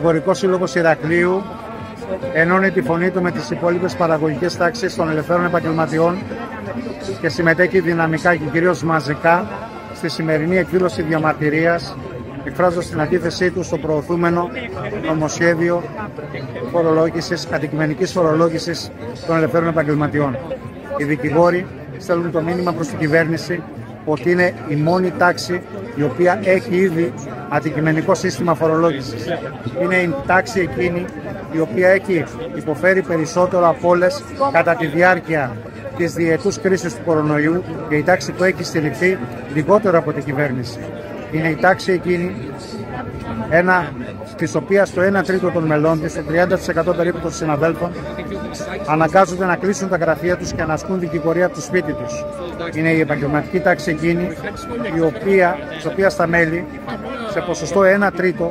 Δικηγορικός Σύλλογος Ηρακλείου ενώνει τη φωνή του με τις υπόλοιπες παραγωγικές τάξεις των ελευθέρων επαγγελματιών και συμμετέχει δυναμικά και κυρίως μαζικά στη σημερινή εκδήλωση διαμαρτυρίας, εκφράζοντας την αντίθεσή του στο προωθούμενο νομοσχέδιο φορολόγησης, αντικειμενικής φορολόγησης των ελευθέρων επαγγελματιών. Οι δικηγόροι στέλνουν το μήνυμα προς την κυβέρνηση ότι είναι η μόνη τάξη η οποία έχει ήδη αντικειμενικό σύστημα φορολόγησης. Είναι η τάξη εκείνη η οποία έχει υποφέρει περισσότερο από όλες κατά τη διάρκεια της διετούς κρίσης του κορονοϊού και η τάξη που έχει στηριχθεί λιγότερο από την κυβέρνηση. Είναι η τάξη εκείνη της οποίας το 1 τρίτο των μελών της, το 30% περίπου των συναδέλφων, αναγκάζονται να κλείσουν τα γραφεία τους και να ασκούν δικηγορία από το σπίτι τους. Είναι η επαγγελματική τάξη εκείνη, της οποίας τα μέλη, σε ποσοστό 1 τρίτο,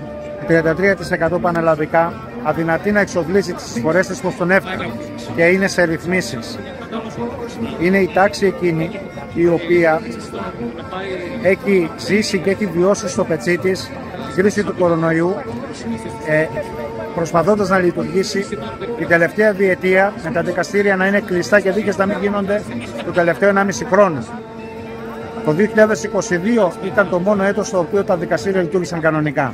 33% πανελλαδικά, αδυνατεί να εξοφλήσει τις εισφορές της προς τον εύκολο και είναι σε ρυθμίσεις. Είναι η τάξη εκείνη η οποία έχει ζήσει και έχει βιώσει στο πετσί της την κρίση του κορονοϊού, προσπαθώντας να λειτουργήσει την τελευταία διετία με τα δικαστήρια να είναι κλειστά και δίκες να μην γίνονται το τελευταίο 1,5 χρόνο. Το 2022 ήταν το μόνο έτος στο οποίο τα δικαστήρια λειτουργήσαν κανονικά.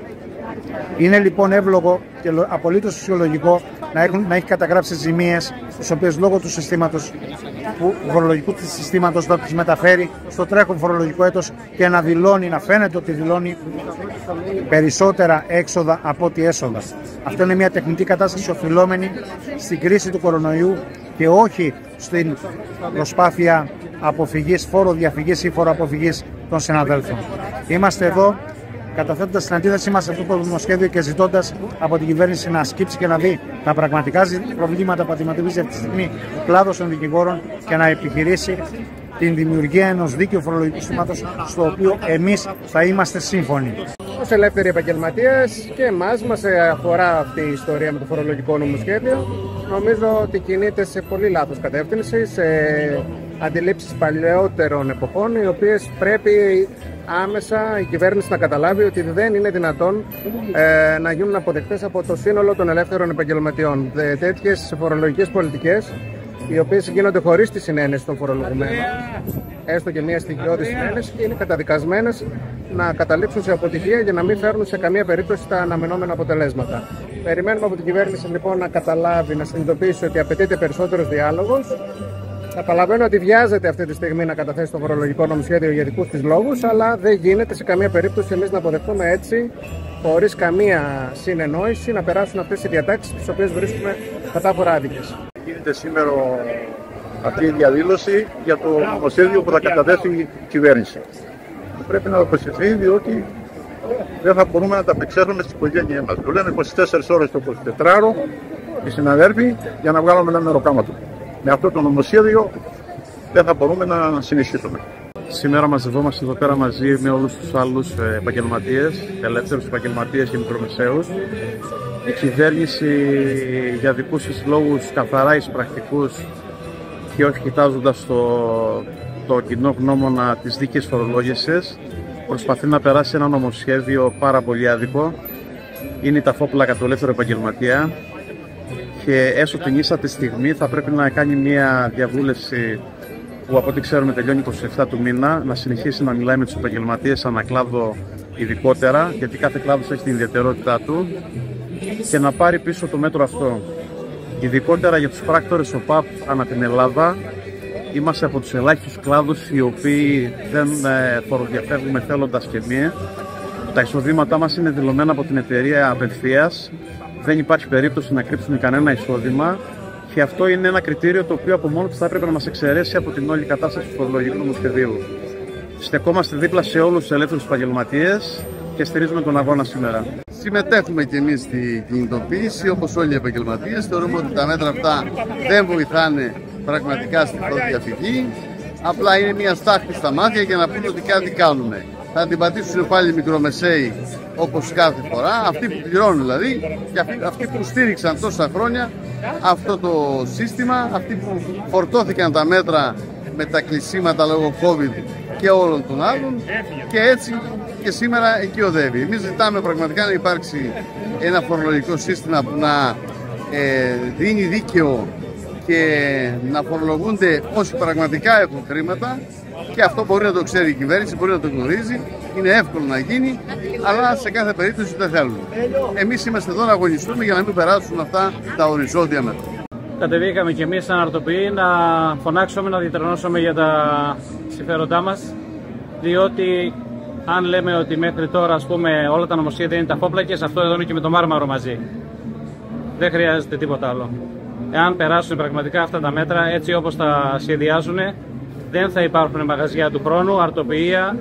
Είναι λοιπόν εύλογο και απολύτως φυσιολογικό να έχει καταγράψει ζημίες, τις οποίες λόγω του φορολογικού του συστήματος θα τις μεταφέρει στο τρέχον φορολογικό έτος και να φαίνεται ότι δηλώνει περισσότερα έξοδα από ό,τι έσοδα. Αυτό είναι μια τεχνητή κατάσταση οφειλόμενη στην κρίση του κορονοϊού και όχι στην προσπάθεια αποφυγής, φοροδιαφυγής ή φοροαποφυγής των συναδέλφων. Είμαστε εδώ καταθέτοντας την αντίθεσή μας σε αυτό το νομοσχέδιο και ζητώντας από την κυβέρνηση να σκύψει και να δει τα πραγματικά προβλήματα που αντιμετωπίζει αυτή τη στιγμή ο κλάδος των δικηγόρων και να επιχειρήσει την δημιουργία ενός δίκαιου φορολογικού συστήματος στο οποίο εμείς θα είμαστε σύμφωνοι. Ως ελεύθεροι επαγγελματίες και εμάς μας αφορά αυτή η ιστορία με το φορολογικό νομοσχέδιο. Νομίζω ότι κινείται σε πολύ λάθος κατεύθυνση, σε αντιλήψεις παλαιότερων εποχών, οι οποίες πρέπει άμεσα η κυβέρνηση να καταλάβει ότι δεν είναι δυνατόν να γίνουν αποδεκτές από το σύνολο των ελεύθερων επαγγελματιών. Τέτοιες φορολογικές πολιτικές, οι οποίες γίνονται χωρίς τη συνένεση των φορολογουμένων, έστω και μια στοιχειώδη συνένεση, και είναι καταδικασμένες να καταλήξουν σε αποτυχία για να μην φέρνουν σε καμία περίπτωση τα αναμενόμενα αποτελέσματα. Περιμένουμε από την κυβέρνηση λοιπόν να καταλάβει, να συνειδητοποιήσει ότι απαιτείται περισσότερος διάλογος. Καταλαβαίνω ότι βιάζεται αυτή τη στιγμή να καταθέσει το φορολογικό νομοσχέδιο για δικούς της λόγους, αλλά δεν γίνεται σε καμία περίπτωση εμείς να αποδεχτούμε έτσι, χωρίς καμία συνεννόηση, να περάσουν αυτές οι διατάξεις τις οποίες βρίσκουμε κατάφορα άδικες. Γίνεται σήμερα αυτή η διαδήλωση για το νομοσχέδιο που θα καταθέσει η κυβέρνηση. Πρέπει να αποσυρθεί, διότι δεν θα μπορούμε να τα απεξέλθουμε στην οικογένειά μας. Το λένε 24 ώρες το 24ωρο οι συναδέλφοι για να βγάλουμε ένα μεροκάματο. Με αυτό το νομοσχέδιο δεν θα μπορούμε να συνεχίσουμε. Σήμερα μαζευόμαστε εδώ πέρα μαζί με όλους τους άλλους επαγγελματίες, ελεύθερους επαγγελματίες και μικρομεσαίους. Η κυβέρνηση για δικούς της λόγους καθαρά εισπρακτικούς και όχι κοιτάζοντας το κοινό γνώμονα της δίκαιης φορολόγησης, προσπαθεί να περάσει ένα νομοσχέδιο πάρα πολύ άδικο. Είναι η ταφόπλακα του ελεύθερου επαγγελματία και έστω την ίσατη στιγμή θα πρέπει να κάνει μια διαβούλευση που από ό,τι ξέρουμε τελειώνει 27 του μήνα, να συνεχίσει να μιλάει με τους επαγγελματίες ανά κλάδο ειδικότερα, γιατί κάθε κλάδος έχει την ιδιαιτερότητά του, και να πάρει πίσω το μέτρο αυτό. Ειδικότερα για τους πράκτορες ΟΠΑΠ ανά την Ελλάδα, είμαστε από τους ελάχιστους κλάδους οι οποίοι δεν φοροδιαφεύγουμε θέλοντας και μη. Τα εισοδήματά μας είναι δηλωμένα από την εταιρεία απευθείας. Δεν υπάρχει περίπτωση να κρύψουμε κανένα εισόδημα και αυτό είναι ένα κριτήριο το οποίο από μόνο του θα έπρεπε να μας εξαιρέσει από την όλη κατάσταση του φορολογικού νομοσχεδίου. Στεκόμαστε δίπλα σε όλους τους ελεύθερους επαγγελματίες και στηρίζουμε τον αγώνα σήμερα. Συμμετέχουμε και εμείς στη κινητοποίηση, όπως όλοι οι επαγγελματίες. Θεωρούμε ότι τα μέτρα αυτά δεν βοηθάνε πραγματικά στη φοροδιαφυγή. Απλά είναι μια στάχτη στα μάτια για να πούνε ότι κάτι κάνουμε. Θα την πατήσουν πάλι οι μικρομεσαίοι όπως κάθε φορά, αυτοί που πληρώνουν δηλαδή, και αυτοί που στήριξαν τόσα χρόνια αυτό το σύστημα, αυτοί που φορτώθηκαν τα μέτρα με τα κλεισίματα λόγω COVID και όλων των άλλων, και έτσι και σήμερα εκεί οδεύει. Εμείς ζητάμε πραγματικά να υπάρξει ένα φορολογικό σύστημα που να δίνει δίκαιο και να φορολογούνται όσοι πραγματικά έχουν χρήματα, και αυτό μπορεί να το ξέρει η κυβέρνηση, μπορεί να το γνωρίζει, είναι εύκολο να γίνει, αλλά σε κάθε περίπτωση δεν θέλουν. Εμείς είμαστε εδώ να αγωνιστούμε για να μην περάσουν αυτά τα οριζόντια μέτρα. Κατεβήκαμε κι εμείς σαν αρτοποιοί να φωνάξουμε, να διατρανώσουμε για τα συμφέροντά μας, διότι αν λέμε ότι μέχρι τώρα, ας πούμε, όλα τα νομοσχέδια είναι ταφόπλακες, αυτό εδώ είναι και με το Μάρμαρο μαζί. Δεν χρειάζεται τίποτα άλλο. Εάν περάσουν πραγματικά αυτά τα μέτρα έτσι όπως τα σχεδιάζουν, δεν θα υπάρχουν μαγαζιά του χρόνου, αρτοποιεία,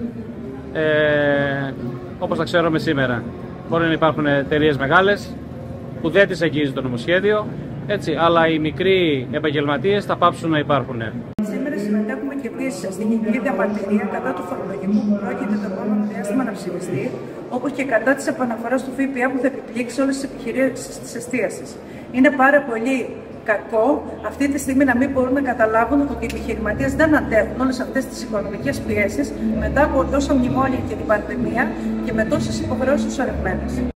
όπως τα ξέρουμε σήμερα. Μπορεί να υπάρχουν εταιρείες μεγάλες που δεν τις αγγίζει το νομοσχέδιο, έτσι, αλλά οι μικροί επαγγελματίες θα πάψουν να υπάρχουν. Σήμερα συμμετέχουμε και εμείς στην κοινή διαμαρτυρία κατά του φορολογικού που πρόκειται το επόμενο διάστημα να ψηφιστεί, όπως και κατά της επαναφοράς του ΦΠΑ που θα επιπλήξει όλες τις επιχειρήσεις της εστίασης. Είναι πάρα πολύ κακό αυτή τη στιγμή να μην μπορούν να καταλάβουν ότι οι επιχειρηματίες δεν αντέχουν όλες αυτές τις οικονομικές πιέσεις μετά από τόσα μνημόνια και την πανδημία και με τόσες υποχρεώσεις σωρευμένες.